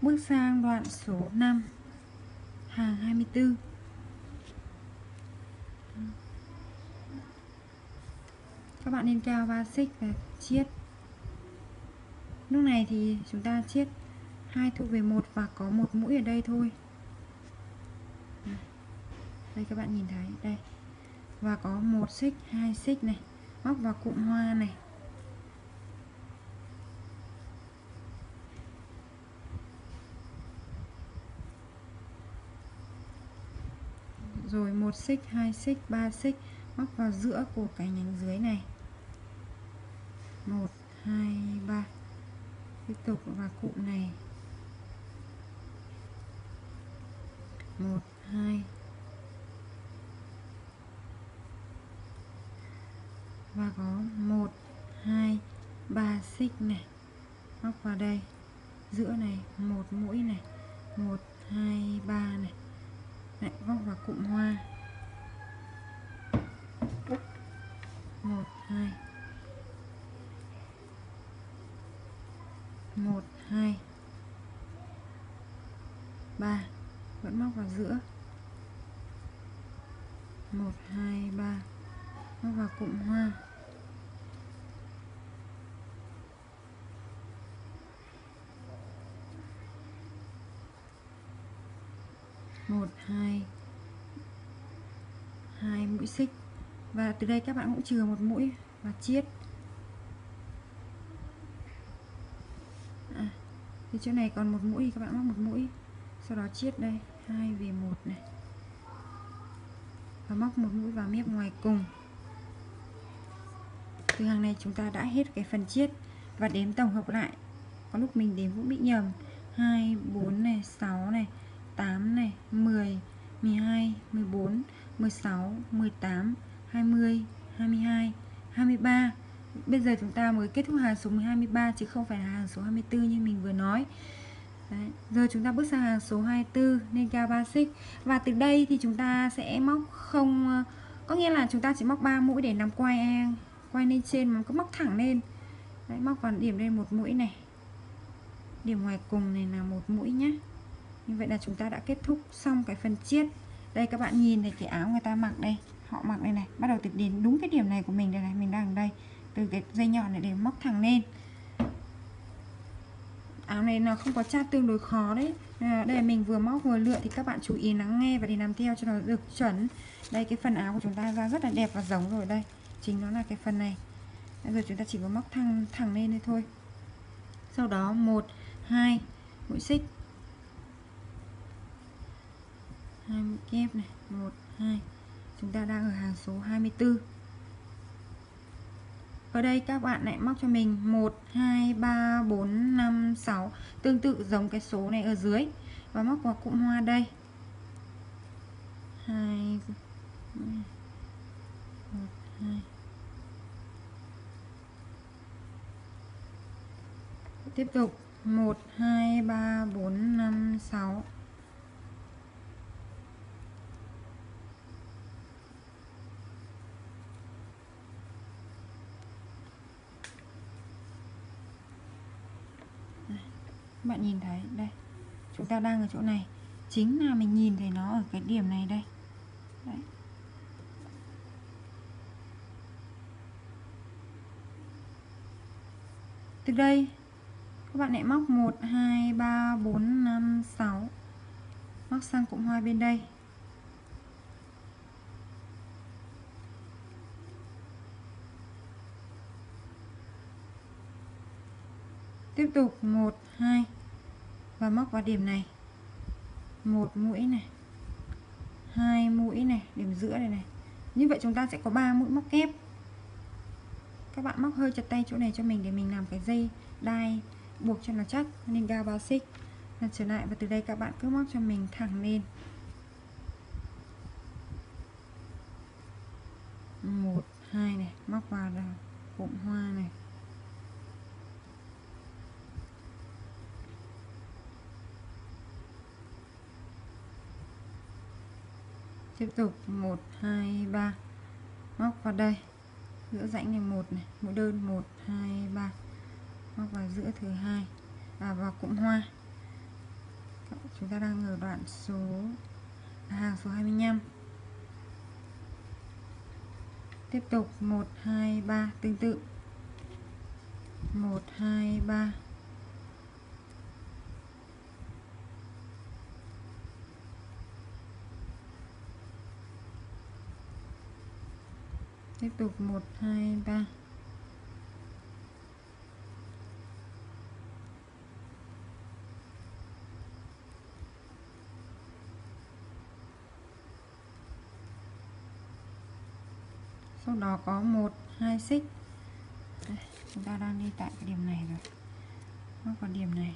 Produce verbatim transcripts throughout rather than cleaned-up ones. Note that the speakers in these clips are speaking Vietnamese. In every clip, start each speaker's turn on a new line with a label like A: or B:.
A: Bước sang đoạn số năm, hàng hai mươi tư. Các bạn nên cao ba xích và chiết. Lúc này thì chúng ta chiết hai thuộc về một và có một mũi ở đây thôi. Đây các bạn nhìn thấy đây. Và có một xích, hai xích này, móc vào cụm hoa này. Rồi một xích, hai xích, ba xích, móc vào giữa của cái nhánh dưới này. một, hai, ba. Tiếp tục vào cụm này. một, hai. Và có một, hai, ba xích này. Móc vào đây. Giữa này, một mũi này. một, hai, ba này. Lại móc vào cụm hoa. một, hai. một, hai, ba. Vẫn móc vào giữa. một, hai, ba. Móc vào cụm hoa. một, hai. hai mũi xích. Và từ đây các bạn cũng chừa một mũi và chiết. À, thì chỗ này còn một mũi thì các bạn móc một mũi. Sau đó chiết đây, hai về một này. Và móc một mũi vào mép ngoài cùng. Từ hàng này chúng ta đã hết cái phần chiết và đếm tổng hợp lại. Có lúc mình đếm cũng bị nhầm. hai, bốn này, sáu này, tám này, mười, mười hai, mười bốn, mười sáu, mười tám, hai mươi, hai mươi hai, hai mươi ba. Bây giờ chúng ta mới kết thúc hàng số hai mươi ba chứ không phải là hàng số hai mươi tư như mình vừa nói. Đấy. Giờ chúng ta bước sang hàng số hai mươi tư nên cao ba xích. Và từ đây thì chúng ta sẽ móc không, có nghĩa là chúng ta chỉ móc ba mũi để nằm quay quay lên trên mà cứ móc thẳng lên. Đấy, móc vào điểm lên một mũi này. Điểm ngoài cùng này là một mũi nhé. Như vậy là chúng ta đã kết thúc xong cái phần chiết. Đây các bạn nhìn thấy cái áo người ta mặc đây, họ mặc đây này, bắt đầu từ đến đúng cái điểm này của mình đây này, mình đang ở đây, từ cái dây nhọn này để móc thẳng lên. Áo này nó không có chát tương đối khó đấy. À, đây là mình vừa móc vừa lựa thì các bạn chú ý lắng nghe và để làm theo cho nó được chuẩn. Đây cái phần áo của chúng ta ra rất là đẹp và giống rồi đây. Chính nó là cái phần này. Bây giờ chúng ta chỉ có móc thẳng thẳng lên đây thôi. Sau đó một, hai mũi xích. hai mũi kép này, một, hai. Chúng ta đang ở hàng số hai mươi tư. Ở đây các bạn lại móc cho mình một, hai, ba, bốn, năm, sáu, tương tự giống cái số này ở dưới và móc vào cụm hoa đây. hai, một, hai. Tiếp tục một, hai, ba, bốn, năm, sáu. Các bạn nhìn thấy đây, chúng ta đang ở chỗ này, chính là mình nhìn thấy nó ở cái điểm này đây. Đấy. Từ đây các bạn lại móc một, hai, ba, bốn, năm, sáu, móc sang cụm hoa bên đây. Tiếp tục một, hai và móc vào điểm này. Một mũi này, hai mũi này, điểm giữa này này. Như vậy chúng ta sẽ có ba mũi móc kép. Các bạn móc hơi chặt tay chỗ này cho mình để mình làm cái dây đai buộc cho nó chắc, nên cao ba xích. Và trở lại và từ đây các bạn cứ móc cho mình thẳng lên. một, hai này, móc vào cụm hoa này. Tiếp tục một, hai, ba, móc vào đây giữa rãnh này một này, mũi đơn một, hai, ba, móc vào giữa thứ hai và vào cụm hoa. Chúng ta đang ở đoạn số à, hàng số hai mươi lăm. Tiếp tục một hai ba tương tự. một hai ba. Tiếp tục một hai ba. Sau đó có một hai xích. Đây, chúng ta đang đi tại cái điểm này rồi. Móc vào điểm này.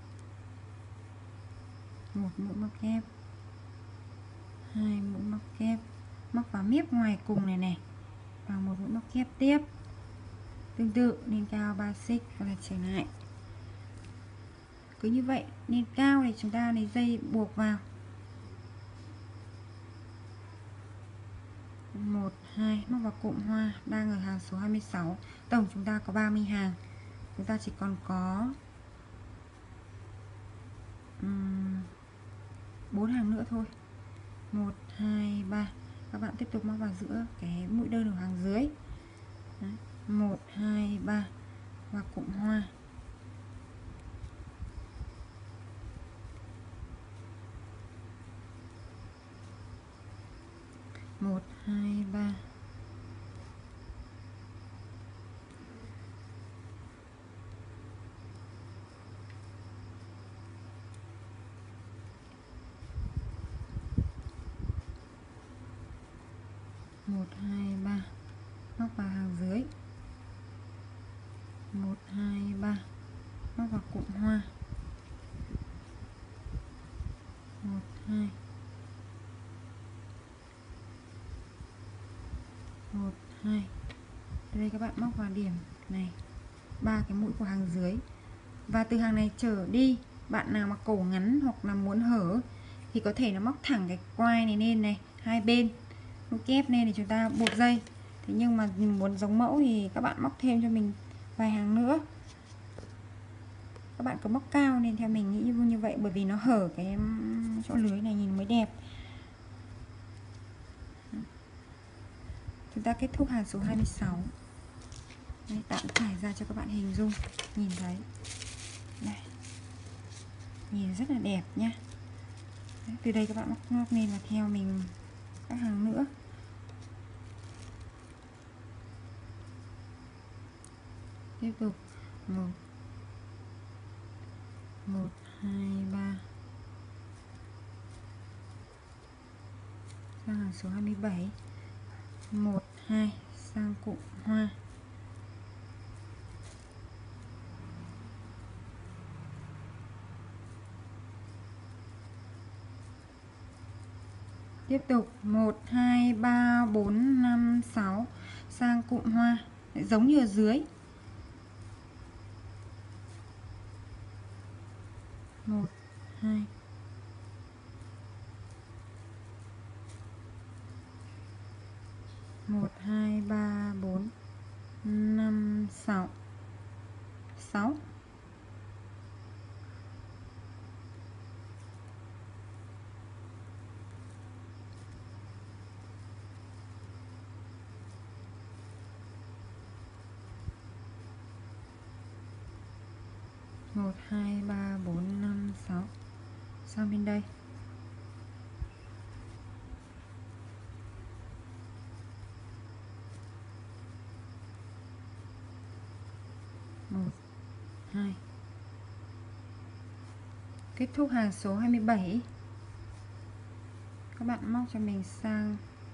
A: Một mũi móc kép. Hai mũi móc kép. Móc vào miếp ngoài cùng này này. Vào một mũi móc kép tiếp. Tương tự lên cao ba xích và lại trở lại. Cứ như vậy, lên cao thì chúng ta lấy dây buộc vào. một hai móc vào cụm hoa đang ở hàng số hai mươi sáu. Tổng chúng ta có ba mươi hàng. Chúng ta chỉ còn có bốn hàng nữa thôi. một hai ba. Các bạn tiếp tục móc vào giữa cái mũi đơn ở hàng dưới. Đấy. một hai ba và cụm hoa. một hai ba. một hai ba móc vào hàng dưới. một hai ba móc vào cụm hoa. một hai. một hai. Đây các bạn móc vào điểm này ba cái mũi của hàng dưới. Và từ hàng này trở đi, bạn nào mà cổ ngắn hoặc là muốn hở thì có thể là móc thẳng cái quai này lên này, hai bên mũi kép lên để chúng ta buộc dây. Thế nhưng mà mình muốn giống mẫu thì các bạn móc thêm cho mình vài hàng nữa. Các bạn cứ móc cao lên theo mình nghĩ như vậy, bởi vì nó hở cái chỗ lưới này nhìn mới đẹp. Chúng ta kết thúc hàng số hai mươi sáu. Đây, tạm trải ra cho các bạn hình dung nhìn thấy. Đây. Nhìn rất là đẹp nhá. Đấy, từ đây các bạn móc ngóc lên và theo mình các hàng nữa. Tiếp tục một một hai ba. Sang hàng số hai mươi bảy. một hai sang cụm hoa. Tiếp tục một hai ba bốn năm sáu sang cụm hoa, giống như ở dưới. một hai. một hai ba bốn năm sáu. sáu. một hai ba bốn năm sáu. Sang bên đây. một hai. Kết thúc hàng số hai mươi bảy. Các bạn móc cho mình sang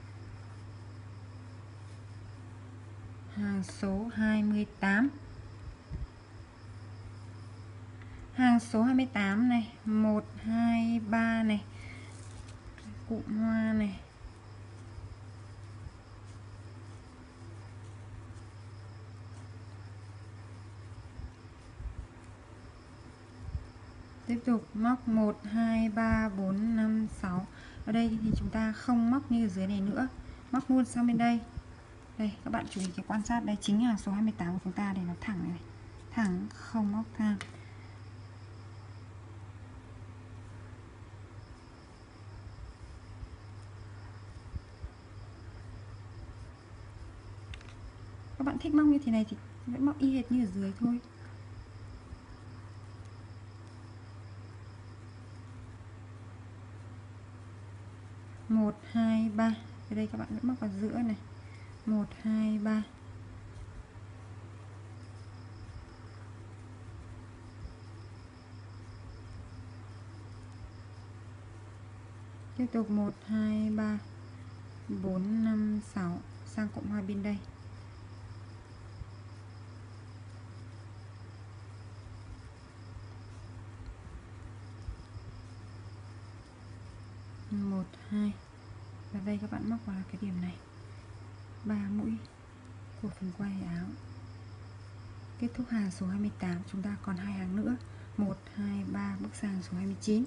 A: hàng số hai mươi tám. Hàng số hai mươi tám này, một hai ba này. Cụm hoa này. Tiếp tục móc một hai ba bốn năm sáu. Ở đây thì chúng ta không móc như ở dưới này nữa, móc luôn sang bên đây. Đây các bạn chú ý cái quan sát, đây chính hàng số hai mươi tám của chúng ta, để nó thẳng này, thẳng không móc thang. các bạn thích móc như thế này thì vẫn móc y hệt như ở dưới thôi. Một, hai, ba. Ở đây các bạn vẫn móc vào giữa này. Một, hai, ba. Tiếp tục một, hai, ba, bốn, năm, sáu. Sang cộng hai bên đây. Một, hai. Và đây các bạn móc vào cái điểm này. Ba mũi của phần quay áo. Kết thúc hàng số hai mươi tám, chúng ta còn hai hàng nữa. một, hai, ba, bước sang số hai mươi chín.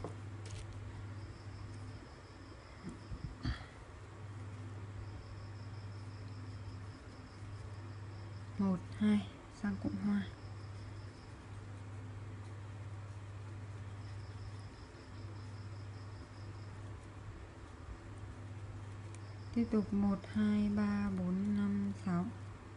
A: một, hai, sang cụm hoa. Tiếp tục một, hai, ba, bốn, năm, sáu.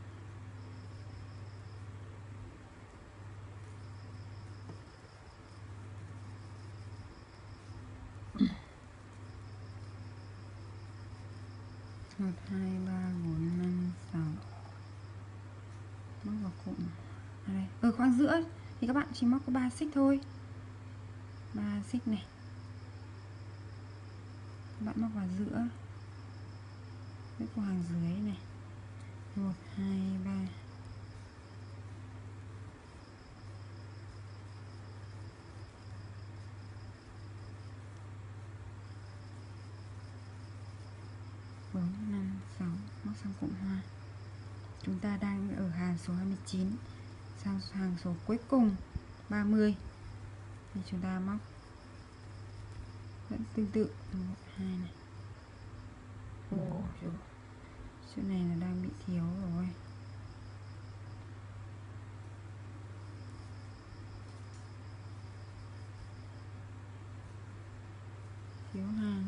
A: một, hai, ba, bốn, năm, sáu. Móc vào cụm. À đây. Ở khoang giữa thì các bạn chỉ móc có ba xích thôi. ba xích này. Các bạn móc vào giữa. Cái của hàng dưới này. một, hai, ba. bốn, năm, sáu. Móc sang cụm hoa. Chúng ta đang ở hàng số hai mươi chín. Sang hàng số cuối cùng ba mươi. Thì chúng ta móc vẫn tương tự. một, hai này. Ồ, chỗ này là đang bị thiếu rồi. Thiếu hàng.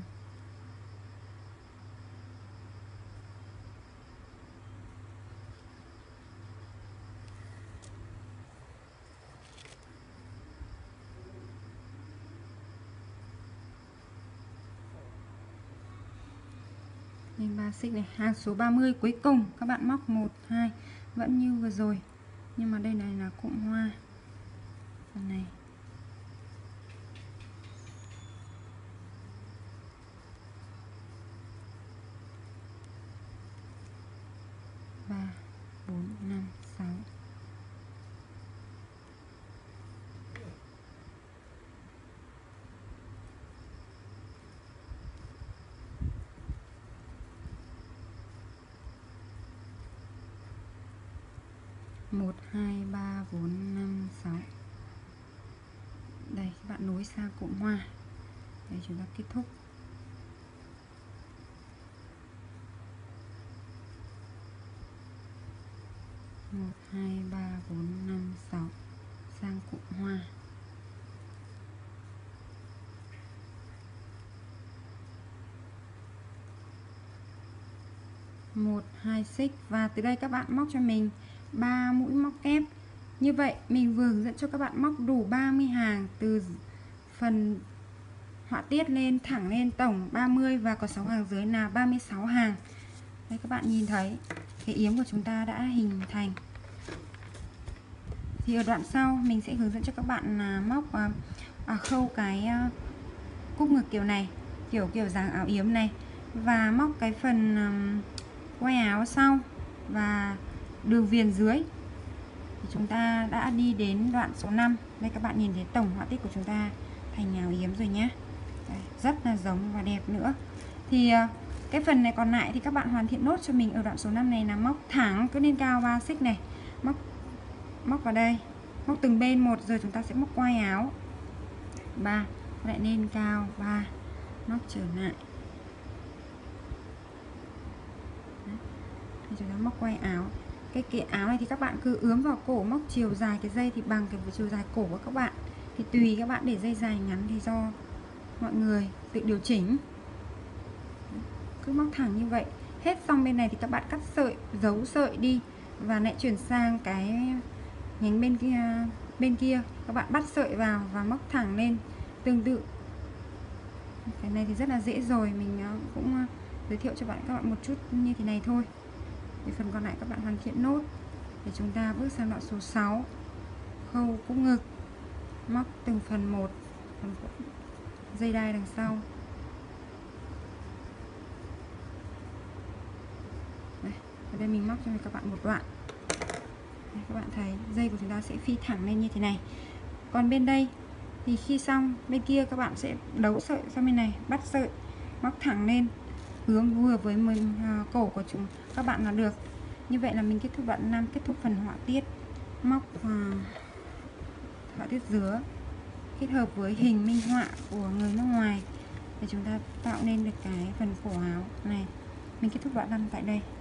A: Lên ba xích này, hàng số ba mươi cuối cùng các bạn móc một, hai vẫn như vừa rồi. Nhưng mà đây này là cụm hoa. Phần này. ba, bốn, năm, sáu. một, hai, ba, bốn, năm, sáu. Đây các bạn nối sang cụm hoa. Đây chúng ta kết thúc. một, hai, ba, bốn, năm, sáu. Sang cụm hoa. một, hai xích. Và từ đây các bạn móc cho mình ba mũi móc kép. Như vậy mình vừa hướng dẫn cho các bạn móc đủ ba mươi hàng từ phần họa tiết lên thẳng lên tổng ba mươi và có sáu hàng dưới là ba mươi sáu hàng. Đây các bạn nhìn thấy cái yếm của chúng ta đã hình thành. Thì ở đoạn sau mình sẽ hướng dẫn cho các bạn là móc à, à, khâu cái à, cúc ngực kiểu này, kiểu kiểu dáng áo yếm này, và móc cái phần um, quay áo sau và đường viền dưới. Thì chúng ta đã đi đến đoạn số năm. Đây các bạn nhìn thấy tổng họa tiết của chúng ta thành áo yếm rồi nhé. Đây, rất là giống và đẹp nữa. Thì cái phần này còn lại thì các bạn hoàn thiện nốt cho mình ở đoạn số năm này là móc thẳng cứ lên cao ba xích này, móc móc vào đây, móc từng bên một, rồi chúng ta sẽ móc quay áo ba, lại lên cao ba, móc trở lại. Đấy. Thì chúng ta móc quay áo. Cái kiện áo này thì các bạn cứ ướm vào cổ, móc chiều dài cái dây thì bằng cái chiều dài cổ của các bạn. Thì tùy các bạn để dây dài ngắn thì do mọi người tự điều chỉnh. Cứ móc thẳng như vậy. Hết xong bên này thì các bạn cắt sợi, giấu sợi đi. và lại chuyển sang cái nhánh bên kia bên kia các bạn bắt sợi vào và móc thẳng lên tương tự. Cái này thì rất là dễ rồi, mình cũng giới thiệu cho bạn các bạn một chút như thế này thôi. Thì phần còn lại các bạn hoàn thiện nốt để chúng ta bước sang đoạn số sáu, khâu cúc ngực, móc từng phần một, phần dây đai đằng sau. Đây, ở đây mình móc cho các bạn một đoạn. Đây, các bạn thấy dây của chúng ta sẽ phi thẳng lên như thế này. Còn bên đây thì khi xong, bên kia các bạn sẽ đấu sợi sang bên này, bắt sợi, móc thẳng lên hướng vừa với mình à, cổ của chúng các bạn là được. Như vậy là mình kết thúc đoạn năm, kết thúc phần họa tiết, móc à, họa tiết dứa kết hợp với hình minh họa của người nước ngoài để chúng ta tạo nên được cái phần cổ áo này. Mình kết thúc đoạn năm tại đây.